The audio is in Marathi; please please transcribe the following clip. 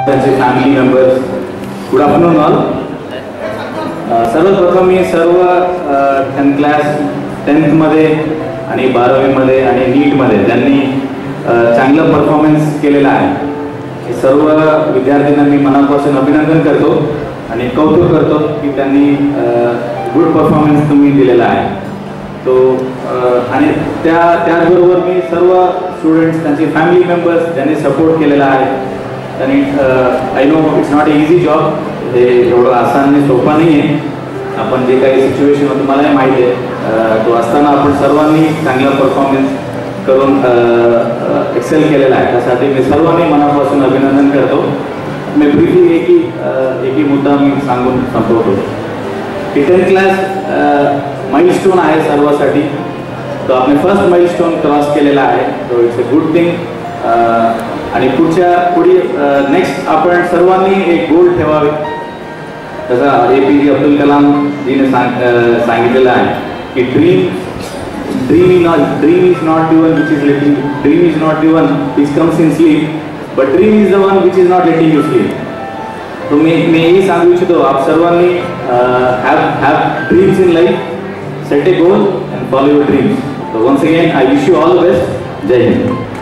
त्यांचे family members, good afternoon all. सर्वप्रथम मी सर्व 10th क्लास 10thमध्ये आणि 12वीमध्ये आणि नीटमध्ये त्यांनी चांगला परफॉर्मन्स केलेला आहे. सर्व विद्यार्थ्यांना मी मनापासून अभिनंदन करतो आणि कौतुक करतो की त्यांनी गुड परफॉर्मन्स तुम्ही दिलेला आहे. तो आणि त्याचबरोबर मी सर्व स्टुडंट्स, त्यांचे फॅमिली मेंबर्स ज्यांनी सपोर्ट केलेला आहे. आणि I know it's not a easy job, हे एवढं आसान आणि सोपा नाही आहे. आपण जे काही सिच्युएशन होतं मलाही माहिती आहे, तो असताना आपण सर्वांनी चांगला परफॉर्मन्स करून एक्सेल केलेला आहे. त्यासाठी मी सर्वांनी मनापासून अभिनंदन करतो. मी ब्रीफली एकही मुद्दा मी सांगून संपवतो की 10th क्लास माइलस्टोन आहे सर्वांसाठी. तो आपण फर्स्ट माइलस्टोन क्रॉस केलेला आहे, तो इट्स अ गुड थिंग. आणि पुढे नेक्स्ट आपण सर्वांनी एक गोल ठेवावे. जसा APJ अब्दुल कलाम जीने सांगितलेलं आहे की dream is not the one which is letting, dream is not the one which comes in sleep, but dream is the one which is not letting you sleep. तो मी यही सांगू इच्छितो, आप सर्वांनी have dreams in life, set a goal and follow your dreams. So once again I wish you all the best. Jai Hind.